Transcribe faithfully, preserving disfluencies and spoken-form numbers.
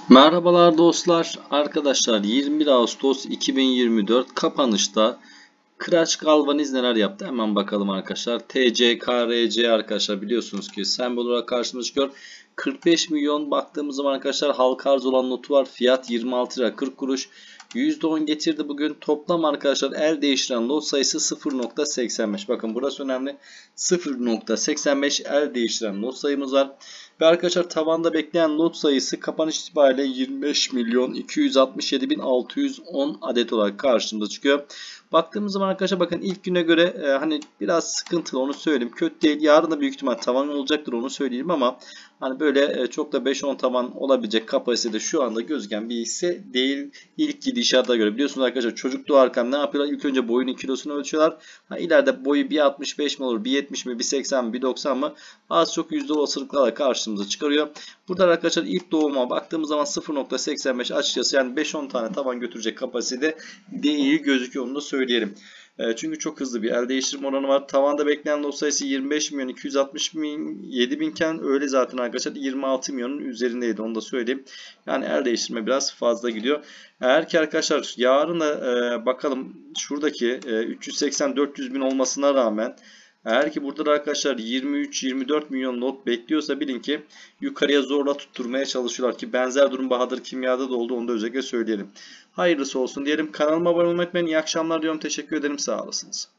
Merhabalar dostlar. Arkadaşlar yirmi bir Ağustos iki bin yirmi dört kapanışta Kıraç Galvaniz neler yaptı? Hemen bakalım arkadaşlar. T C K R C arkadaşlar biliyorsunuz ki sembol olarak karşımıza çıkıyor. kırk beş milyon baktığımız zaman arkadaşlar halka arz olan notu var. Fiyat yirmi altı lira kırk kuruş. yüzde on getirdi bugün. Toplam arkadaşlar el değiştiren lot sayısı sıfır nokta seksen beş. Bakın burası önemli. sıfır nokta seksen beş el değiştiren lot sayımız var. Ve arkadaşlar tavanda bekleyen lot sayısı kapanış itibariyle yirmi beş milyon iki yüz altmış yedi bin altı yüz on adet olarak karşımıza çıkıyor. Baktığımız zaman arkadaşlar bakın ilk güne göre e, hani biraz sıkıntılı onu söyleyeyim. Kötü değil. Yarın da büyük ihtimal tavan olacaktır onu söyleyeyim ama hani böyle e, çok da beş on tavan olabilecek kapasitede şu anda gözüken bir hisse değil ilk gidişata göre. Biliyorsunuz arkadaşlar çocuk doğarken ne yapıyorlar? İlk önce boyunun kilosunu ölçüyorlar. Ha, ileride boyu bir altmış beş mi olur, bir yetmiş mi, bir seksen mi, bir doksan mı az çok yüzde olasılıklarla karşımıza çıkarıyor. Burada arkadaşlar ilk doğuma baktığımız zaman sıfır nokta seksen beş açıkçası yani beş on tane tavan götürecek kapasitede değil gözüküyor onu da söyleyelim. E, çünkü çok hızlı bir el değiştirme oranı var. Tavanda bekleyen lot sayısı yirmi beş milyon iki yüz altmış yedi binken öyle zaten arkadaşlar yirmi altı milyonun üzerindeydi onu da söyleyeyim. Yani el değiştirme biraz fazla gidiyor. Eğer ki arkadaşlar yarın da e, bakalım şuradaki e, üç yüz seksen dört yüz bin olmasına rağmen eğer ki burada da arkadaşlar yirmi üç yirmi dört milyon lot bekliyorsa bilin ki yukarıya zorla tutturmaya çalışıyorlar ki benzer durum Bahadır Kimya'da da oldu onu da özellikle söyleyelim. Hayırlısı olsun diyelim. Kanalıma abone olmayı unutmayın. İyi akşamlar diyorum. Teşekkür ederim. Sağ olasınız.